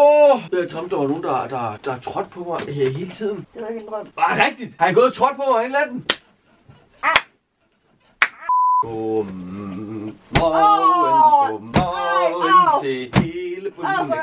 Jeg drømte, der var nogen, der trådte på mig hele tiden. Det var ikke en drøm. Var rigtigt? Har jeg gået og trådt på mig hele natten? Godmorgen til hele byen.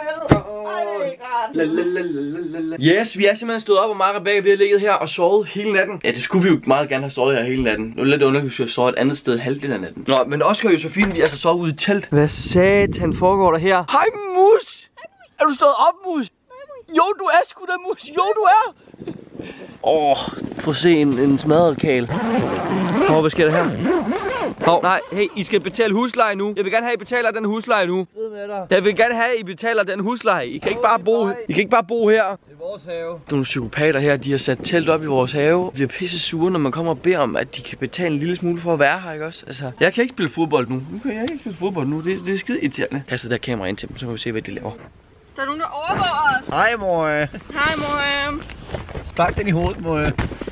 Yes, vi er simpelthen stået op, og mig og Rebecca, vi har ligget her og sovet hele natten. Ja, det skulle vi jo meget gerne have sovet her hele natten. Nu er det lidt underligt, hvis vi har sovet et andet sted halvdelen af natten. Nå, men Oscar og Josefine, de er altså sovet ude i telt. Hvad satan foregår der her? Hej mus! Er du stået op, mus? Jo, du er sgu da, mus. Jo, du er. Prøv at se en smadret kæl. Hvad sker der her? Nej, hey, I skal betale husleje nu. Jeg vil gerne have, I betaler den husleje nu. Jeg vil gerne have, I betaler den husleje. I kan ikke bare bo her. Det er vores have. Der er nogle psykopater her, de har sat telt op i vores have. De bliver pisse sure, når man kommer og beder om, at de kan betale en lille smule for at være her, ikke også? Altså, jeg kan ikke spille fodbold nu. Det er skide irriterende. Kaster der kamera ind til dem, så kan vi se, hvad de laver. Der er nogen, der overvåger os. Hej, mor. Hej, mor. Spark den i hovedet, mor.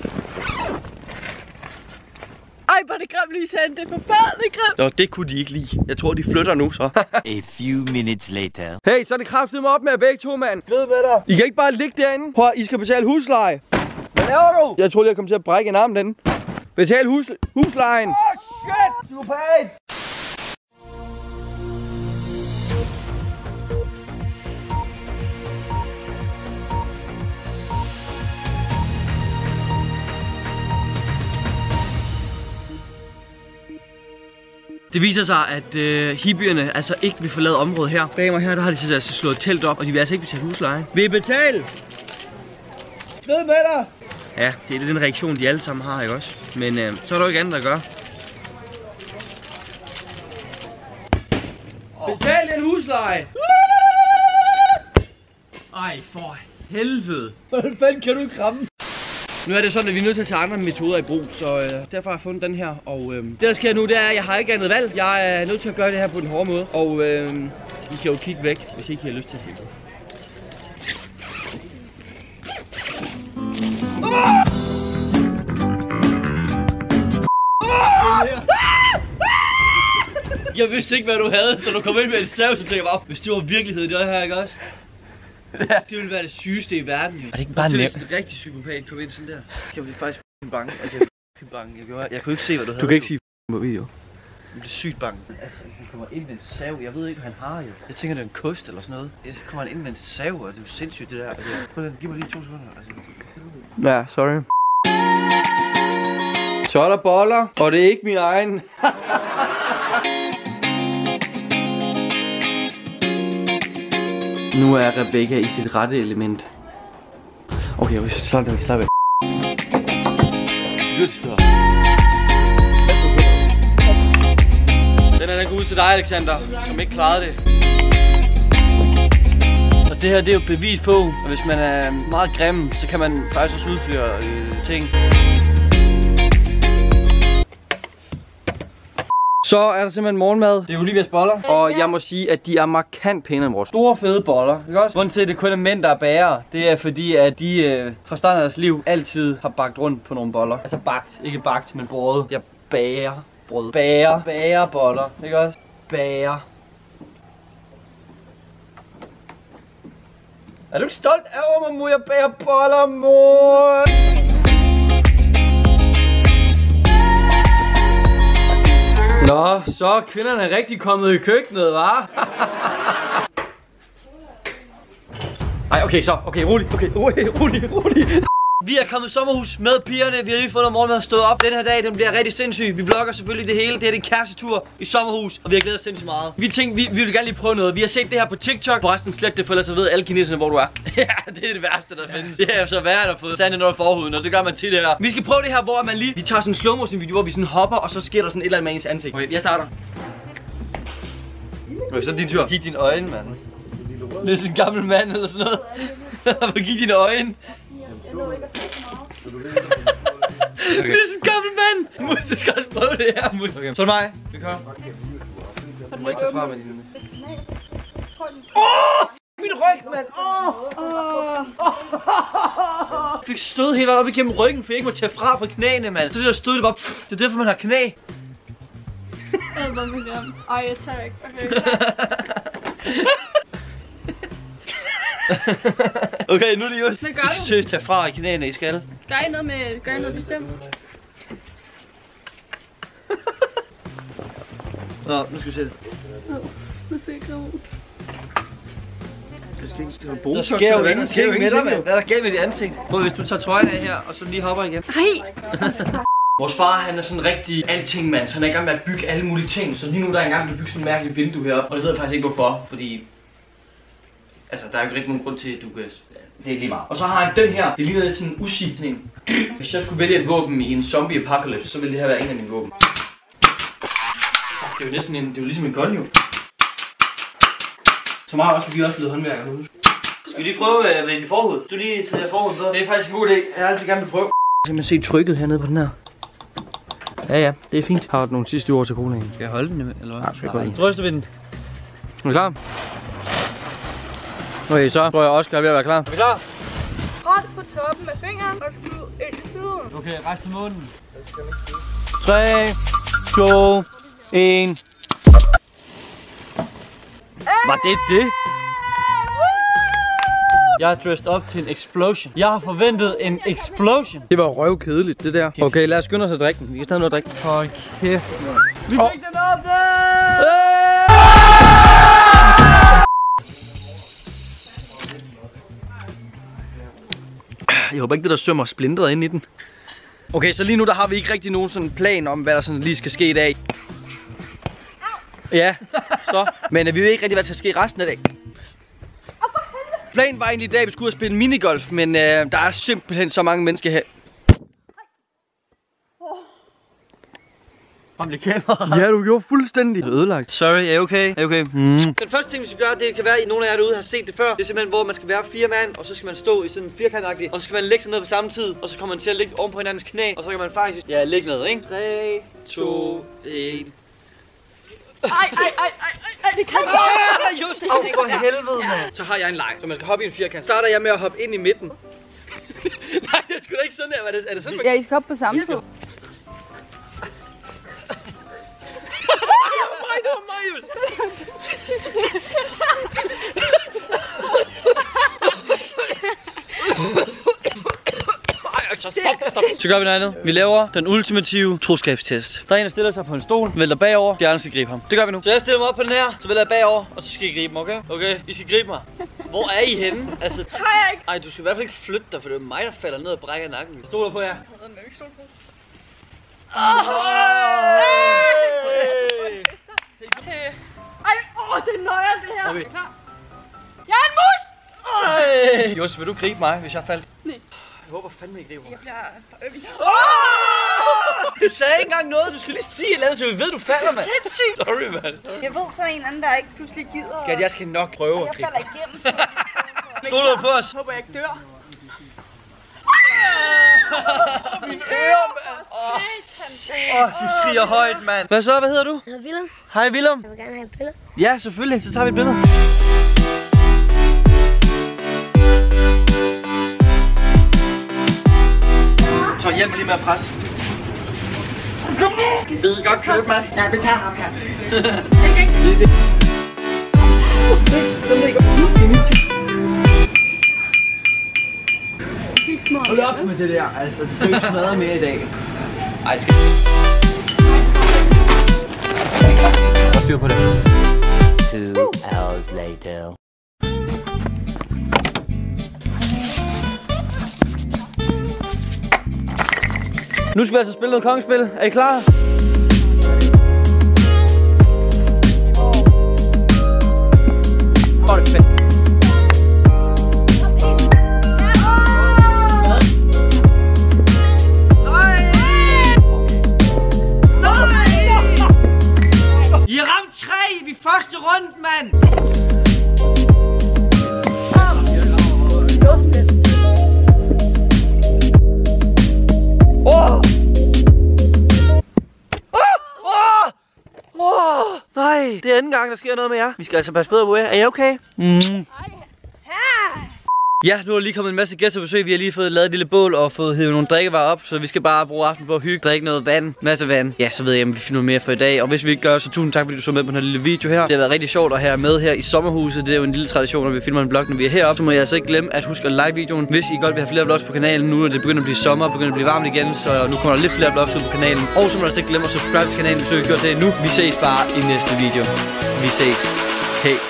Ej, hvor er det grimt, Lysan. Det er forfærdeligt grimt. Nå, det kunne de ikke lide. Jeg tror, de flytter nu, så. A few minutes later. Hey, så er det kraftedeme op med jer begge to, mand. Grid med dig. I kan ikke bare ligge derinde. Prøv, I skal betale husleje. Hvad laver du? Jeg troede, jeg kom til at brække en arm den. Betal huslejen. Shit! Psykopat! Det viser sig, at hippierne altså ikke vil forlade området her. Bag mig her, der har de altså slået telt op, og de vil altså ikke betale husleje. Vil I betale? Skrid med dig! Ja, det er den reaktion, de alle sammen har, ikke også? Men så er der jo ikke andet at gøre. Betal den husleje! Ej, for helvede! Hvordan fanden kan du ikke ramme? Nu er det sådan, at vi er nødt til at tage andre metoder i brug, så derfor har jeg fundet den her. Og det der sker nu, det er, at jeg har ikke andet valg. Jeg er nødt til at gøre det her på den hårde måde. Og vi skal jo kigge væk, hvis ikke I har lyst til at se det. Jeg vidste ikke, hvad du havde, så du kom ind med en sav, så tænkte jeg bare, hvis det var virkelighed, det her, ikke også? Det ville være det sygeste i verden. Er det ikke bare nemt? Det er rigtig psykopat kom ind sådan der. Jeg blev faktisk bange. Altså, jeg kunne ikke se, hvad du havde. Du kan ikke sige på video. Jeg blev sygt bange. Altså, han kommer ind med en sav. Jeg ved ikke, hvad han har jo. Jeg tænker, det er en kost eller sådan noget. Så kommer han ind med en sav, og det er jo sindssygt det der. Altså, prøv lige, giv mig lige 2 sekunder. Altså. Ja, sorry. Så er der boller, og det er ikke min egen. Nu er Rebecca i sit rette element. Okay, vi slap af. Good stuff. Den er god ud til dig, Alexander, som ikke klarede det. Og det her, det er jo bevis på, at hvis man er meget grim, så kan man faktisk også udføre ting. Så er der simpelthen morgenmad. Det er Olivias boller. Og jeg må sige, at de er markant pænere end vores store fede boller. Ikke også? Grunden til, at det kun er mænd, der er bager, det er fordi, at de fra starten af deres liv altid har bagt rundt på nogle boller. Altså bagt. Ikke bagt, men brød. Jeg bager brød. Bager boller. Ikke også? Bager. Er du ikke stolt af mig, mor? Jeg bager boller, mor! Nå, så er kvinderne rigtig kommet i køkkenet, hva'? Ej, okay, så. Okay, rolig. Vi er kommet i sommerhus med pigerne. Vi har lige fået noget morgenmad stået op. Den her dag, den bliver rigtig sindssyg. Vi vlogger selvfølgelig det hele. Det er en kærestetur i sommerhus, og vi har glædet os sindssygt meget. Vi tænkte, vi vil gerne lige prøve noget. Vi har set det her på TikTok. Forresten slet det, for ellers så ved alle kineserne, hvor du er. Ja, det er det værste, der findes. Det er så værd at få sandet noget i forhuden, og det gør man tit det her. Vi skal prøve det her, hvor man lige... Vi tager sådan en slow motion video, hvor vi sådan hopper, og så sker der sådan et eller andet med ens ansigt. Okay, jeg starter. Okay, så er din tur. Kig dine øjne, mand. Det er sådan en gammel mand eller sådan noget. Kig dine øjne. Okay. Det er sådan en gammel mand! Mus, du skal også prøve det her, Mus. Okay. Så er det mig. Vi kommer. Du må ikke tage fra med dine. Min ryg, mand! Jeg fik stød helt op igennem ryggen, for jeg ikke må tage fra knæene, mand. Så det der stød det bare. Det er derfor, man har knæ. Ej, jeg tager ikke. Okay. Okay, nu er det jo. Hvad gør du? Seriøst, tage fra i knæene, I skal. Gør I noget bestemt? Nå, nu skal vi se det. Nu ser jeg ud. Der sker jo ingenting med dig, mand. Hvad er der galt med dit ansigt? Prøv, hvis du tager trøjen af her, og så lige hopper igen. Nej! Vores far, han er sådan en rigtig alting mand, så han er i gang med at bygge alle mulige ting. Så lige nu der er engang blevet bygget sådan en mærkelig vindue her, og det ved jeg faktisk ikke hvorfor, fordi... Altså, der er jo ikke rigtig nogen grund til, at du kan... Det er lige meget. Og så har han den her, det ligner lidt sådan en usigtning. Hvis jeg skulle vælge et våben i en zombie apocalypse, så ville det her være en af mine våben. Det er jo næsten en, det er jo ligesom en gun jo. Så meget også kan vi også lide håndværker nu. Skal vi lige prøve med din forhud? Du lige sætter forhuden på. Det er faktisk en god idé. Jeg har altid gerne vil prøve. Kan man se trykket hernede på den her? Ja, det er fint. Har du nogle sidste ord til colaen? Skal jeg holde den, eller hvad? Nej, skal jeg holde den. Drøster vi den. Er du klar? Okay, så tror jeg Oscar er ved at være klar. Er vi klar? Hold på toppen af fingeren og skru ind i siden. Okay, rejs til munden. 3, 2, 1. Var det det? Jeg er dressed up til en explosion. Jeg har forventet en explosion. Det var røvkedeligt, det der. Okay, lad os skynde os at drikke den. Vi kan stadig nå at drikke den. Hold kæft. Vi fik den op! Jeg håber ikke, det der sømmer splintret ind i den. Okay, så lige nu der har vi ikke rigtig nogen sådan plan om, hvad der sådan lige skal ske i dag. Ja, så. Men vi ved ikke rigtig, hvad der skal ske resten af dagen. Planen var egentlig i dag, at vi skulle ud og spille minigolf, men der er simpelthen så mange mennesker her. Om det kamera. Ja, du gjorde fuldstændig ødelagt. Sorry, er I okay? Er I okay? Den første ting, vi skal gøre, det kan være, at nogle af jer derude har set det før. Det er simpelthen, hvor man skal være 4 mand, og så skal man stå i sådan en firkantagtig, og så skal man lægge sig ned på samme tid, og så kommer man til at ligge oven på hinandens knæ, og så kan man faktisk, ligge ned, ikke? 3, 2, 1. Ej, det kan jeg Just, for helvede, mand. Så har jeg en leg, så man skal hoppe i en firkant. Starter jeg med at hoppe ind i midten. Nej, det er sgu da ikke sådan her. Er det sådan? Ja, I skal hoppe på samme tid. Det var Marius. Stop. Så gør vi noget andet. Vi laver den ultimative troskabstest. Der er en, der stiller sig på en stol, vælter bagover, de andre skal gribe ham. Det gør vi nu. Så jeg stiller mig op på den her, så vælter jeg bagover, og så skal I gribe mig, okay? Okay, I skal gribe mig. Hvor er I henne? Altså, ej, du skal i hvert fald ikke flytte dig, for det er mig, der falder ned og brækker nakken. Stoler på jer. Det er nøjere det her. Okay. Klar. Jeg er en mus! Jos, vil du gribe mig, hvis jeg faldt? Nej. Jeg håber fandme, I griber mig. Jeg bliver Du sagde ikke engang noget, du skulle lige sige et eller andet, så vi ved, du falder, mand. Det er sindssygt. Sorry, mand. Jeg ved for en anden, der ikke pludselig gider. Skat, jeg skal nok prøve at Jeg gribe. falder igennem. Stoler du på os? Jeg håber, jeg ikke dør. Mine ører, mand. Du skriger højt, mand. Hvad så? Hvad hedder du? Jeg hedder Willem. Hej, Willem. Jeg vil gerne have et billede. Ja, selvfølgelig. Så tager vi et billede. Så hjælp mig lige med at presse. Det er godt købt, mand. Ja, vi tager ham her. Hold op med det der, altså. Du skal ikke smadre mere i dag. Ej, det skal... Styr på det. 2 hours later. Nu skal vi altså spille noget kongespil. Er I klar? Hvor er det fedt. I ramte 3 i første runde, mand! Nej, det er anden gang, der sker noget med jer. Vi skal altså passe bedre på jer. Er I okay? Ja, nu er lige kommet en masse gæster på besøg. Vi har lige fået lavet et lille bål og fået hævet nogle drikkevarer op. Så vi skal bare bruge aften på at hygge, drikke noget vand, masse vand. Ja, så ved jeg, om vi finder noget mere for i dag. Og hvis vi ikke gør, så tusind tak, fordi du så med på den her lille video her. Det har været rigtig sjovt at have med her i sommerhuset. Det er jo en lille tradition, når vi filmer en vlog, når vi er heroppe. Så må jeg altså ikke glemme at huske at like videoen. Hvis I godt vil have flere vlogs på kanalen, nu er det begyndt at blive sommer, begyndt at blive varmt igen. Så nu kommer der lidt flere vlogs ud på kanalen. Og så må du altså ikke glemme at subscribe til kanalen, hvis du ikke gør det nu. Vi ses bare i næste video. Vi ses. Hej.